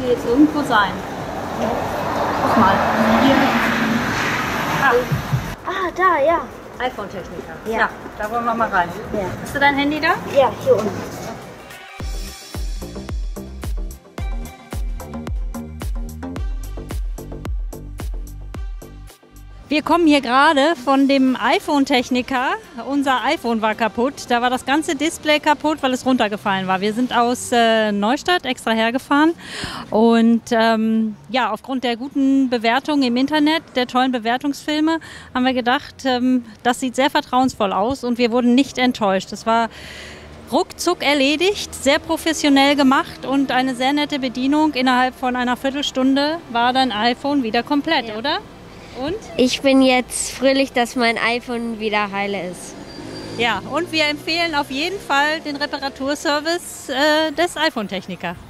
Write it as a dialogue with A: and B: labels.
A: jetzt irgendwo sein. Guck mal. Hier.
B: Ah, da, ja.
A: iPhone-Techniker.
B: Ja.
A: Ja, da wollen wir mal rein.
B: Ja.
A: Hast du dein Handy da?
B: Ja, hier unten.
A: Wir kommen hier gerade von dem iPhone-Techniker. Unser iPhone war kaputt. Da war das ganze Display kaputt, weil es runtergefallen war. Wir sind aus Neustadt extra hergefahren. Und ja, aufgrund der guten Bewertungen im Internet, der tollen Bewertungsfilme, haben wir gedacht, das sieht sehr vertrauensvoll aus. Und wir wurden nicht enttäuscht. Es war ruckzuck erledigt, sehr professionell gemacht und eine sehr nette Bedienung. Innerhalb von einer Viertelstunde war dein iPhone wieder komplett,
B: Ja.
A: oder? Und?
B: Ich bin jetzt fröhlich, dass mein iPhone wieder heile ist.
A: Ja, und wir empfehlen auf jeden Fall den Reparaturservice des iPhone-Techniker.